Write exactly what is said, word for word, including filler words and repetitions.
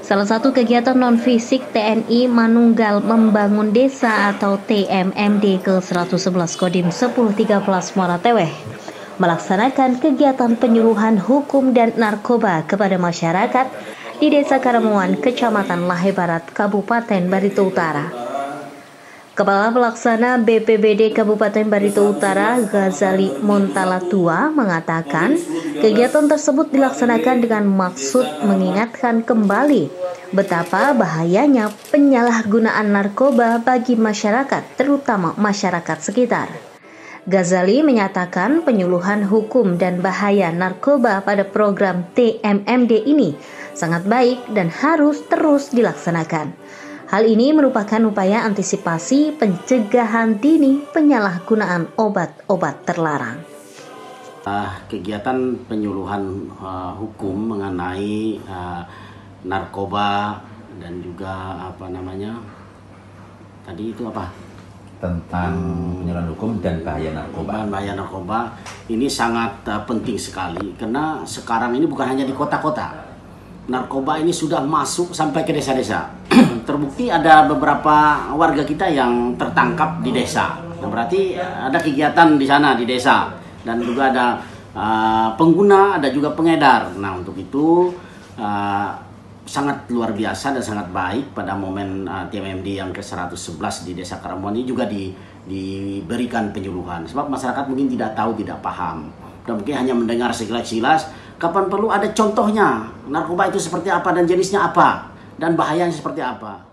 Salah satu kegiatan non-fisik T N I Manunggal Membangun Desa atau T M M D ke seratus sebelas Kodim sepuluh tiga belas Muara Teweh melaksanakan kegiatan penyuluhan hukum dan narkoba kepada masyarakat di Desa Karamuan, Kecamatan Lahe Barat, Kabupaten Barito Utara. Kepala Pelaksana B P B D Kabupaten Barito Utara, Ghazali Montalatua, mengatakan kegiatan tersebut dilaksanakan dengan maksud mengingatkan kembali betapa bahayanya penyalahgunaan narkoba bagi masyarakat, terutama masyarakat sekitar. Ghazali menyatakan penyuluhan hukum dan bahaya narkoba pada program T M M D ini sangat baik dan harus terus dilaksanakan. Hal ini merupakan upaya antisipasi pencegahan dini penyalahgunaan obat-obat terlarang. Uh, kegiatan penyuluhan uh, hukum mengenai uh, narkoba dan juga apa namanya tadi itu apa tentang hmm, penyuluhan hukum dan bahaya narkoba. Bahaya narkoba ini sangat uh, penting sekali karena sekarang ini bukan hanya di kota-kota. Narkoba ini sudah masuk sampai ke desa-desa. Terbukti ada beberapa warga kita yang tertangkap di desa. Nah, berarti ada kegiatan di sana di desa dan juga ada uh, pengguna, ada juga pengedar. Nah, untuk itu uh, sangat luar biasa dan sangat baik pada momen uh, T M M D yang ke seratus sebelas di Desa Karamuan ini juga di, diberikan penyuluhan. Sebab masyarakat mungkin tidak tahu, tidak paham. Dan mungkin hanya mendengar sekilas-kilas. Kapan perlu ada contohnya narkoba itu seperti apa dan jenisnya apa dan bahayanya seperti apa.